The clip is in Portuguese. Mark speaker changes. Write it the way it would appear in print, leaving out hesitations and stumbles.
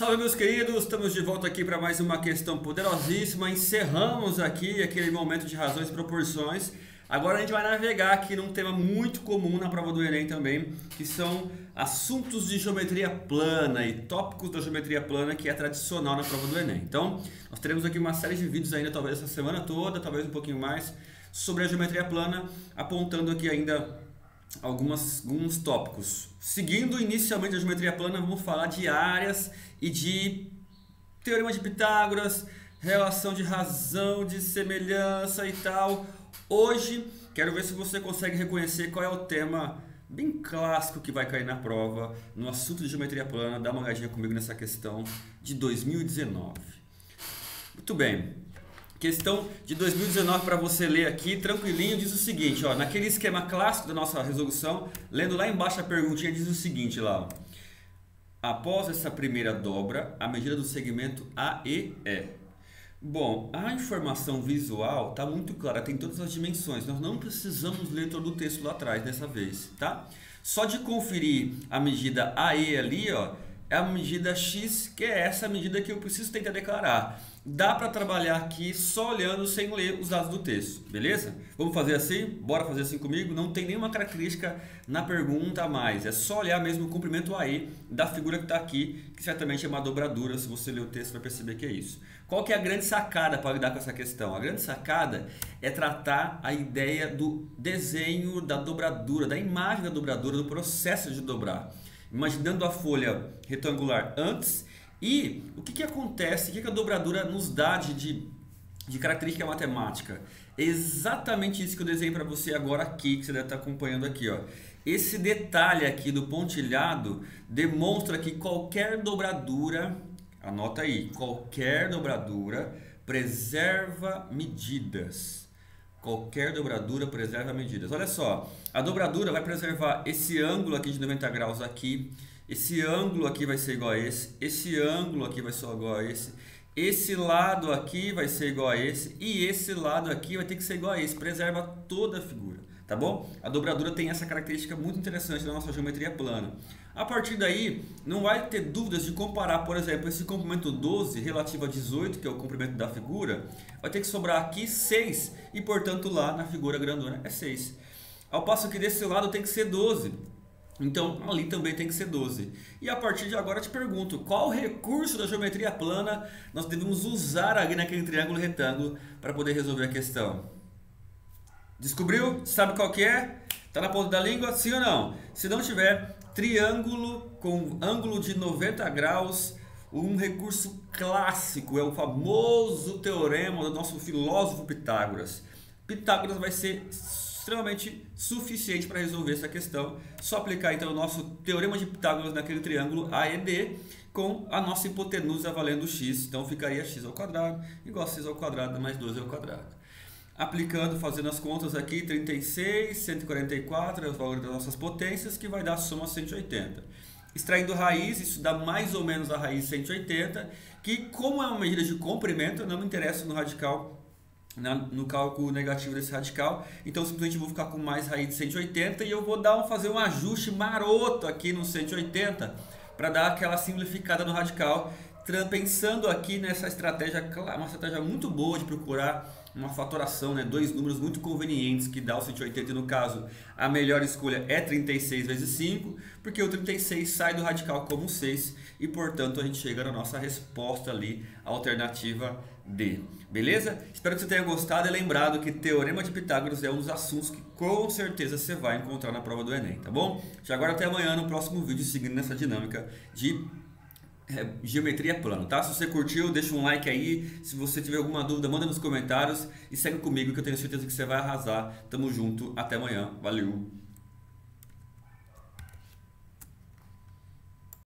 Speaker 1: Salve, meus queridos, estamos de volta aqui para mais uma questão poderosíssima. Encerramos aqui aquele momento de razões e proporções. Agora a gente vai navegar aqui num tema muito comum na prova do Enem também, que são assuntos de geometria plana e tópicos da geometria plana, que é tradicional na prova do Enem. Então, nós teremos aqui uma série de vídeos ainda, talvez essa semana toda, talvez um pouquinho mais, sobre a geometria plana, apontando aqui ainda alguns tópicos. Seguindo inicialmente a geometria plana, vamos falar de áreas e de teorema de Pitágoras, relação de razão, de semelhança e tal. Hoje quero ver se você consegue reconhecer qual é o tema bem clássico que vai cair na prova no assunto de geometria plana. Dá uma olhadinha comigo nessa questão de 2019. Muito bem. Questão de 2019 para você ler aqui, tranquilinho, diz o seguinte, ó, naquele esquema clássico da nossa resolução, lendo lá embaixo a perguntinha, diz o seguinte lá, ó, após essa primeira dobra, a medida do segmento AE é. Bom, a informação visual está muito clara, tem todas as dimensões, nós não precisamos ler todo o texto lá atrás dessa vez, tá? Só de conferir a medida AE ali, ó, é a medida X, que é essa medida que eu preciso tentar declarar. Dá para trabalhar aqui só olhando sem ler os dados do texto, beleza? Vamos fazer assim? Bora fazer assim comigo? Não tem nenhuma característica na pergunta a mais. É só olhar mesmo o comprimento AE da figura que está aqui, que certamente é uma dobradura. Se você ler o texto, vai perceber que é isso. Qual que é a grande sacada para lidar com essa questão? A grande sacada é tratar a ideia do desenho da dobradura, da imagem da dobradura, do processo de dobrar. Imaginando a folha retangular antes. E o que acontece, o que a dobradura nos dá de característica matemática? É exatamente isso que eu desenhei para você agora aqui, que você deve estar acompanhando aqui, ó. Esse detalhe aqui do pontilhado demonstra que qualquer dobradura, anota aí, qualquer dobradura preserva medidas. Qualquer dobradura preserva medidas. Olha só, a dobradura vai preservar esse ângulo aqui de 90 graus aqui. Esse ângulo aqui vai ser igual a esse ângulo aqui vai ser igual a esse lado aqui vai ser igual a e esse lado aqui vai ter que ser igual a esse, preserva toda a figura, tá bom? A dobradura tem essa característica muito interessante da nossa geometria plana. A partir daí, não vai ter dúvidas de comparar, por exemplo, esse comprimento 12 relativo a 18, que é o comprimento da figura, vai ter que sobrar aqui 6 e, portanto, lá na figura grandona é 6. Ao passo que desse lado tem que ser 12. Então, ali também tem que ser 12. E a partir de agora eu te pergunto, qual recurso da geometria plana nós devemos usar ali naquele triângulo retângulo para poder resolver a questão? Descobriu? Sabe qual que é? Tá na ponta da língua? Sim ou não? Se não tiver, triângulo com ângulo de 90 graus, um recurso clássico, é o famoso teorema do nosso filósofo Pitágoras. Pitágoras vai ser extremamente suficiente para resolver essa questão. Só aplicar então o nosso teorema de Pitágoras naquele triângulo AED com a nossa hipotenusa valendo x. Então ficaria x ao quadrado igual a x ao quadrado mais 12 ao quadrado. Aplicando, fazendo as contas aqui, 36, 144 é o valor das nossas potências, que vai dar a soma 180. Extraindo raiz, isso dá mais ou menos a raiz 180, que como é uma medida de comprimento, não me interessa no radical, no cálculo negativo desse radical, então simplesmente vou ficar com mais raiz de 180 e eu vou fazer um ajuste maroto aqui no 180 para dar aquela simplificada no radical, pensando aqui nessa estratégia, uma estratégia muito boa de procurar uma fatoração, né? Dois números muito convenientes que dá o 180 e no caso a melhor escolha é 36 vezes 5, porque o 36 sai do radical como 6 e portanto a gente chega na nossa resposta ali, alternativa D. Beleza? Espero que você tenha gostado e lembrado que Teorema de Pitágoras é um dos assuntos que com certeza você vai encontrar na prova do Enem, tá bom? Já agora até amanhã no próximo vídeo seguindo nessa dinâmica de geometria plana, tá? Se você curtiu, deixa um like aí. Se você tiver alguma dúvida, manda nos comentários e segue comigo que eu tenho certeza que você vai arrasar. Tamo junto, até amanhã. Valeu!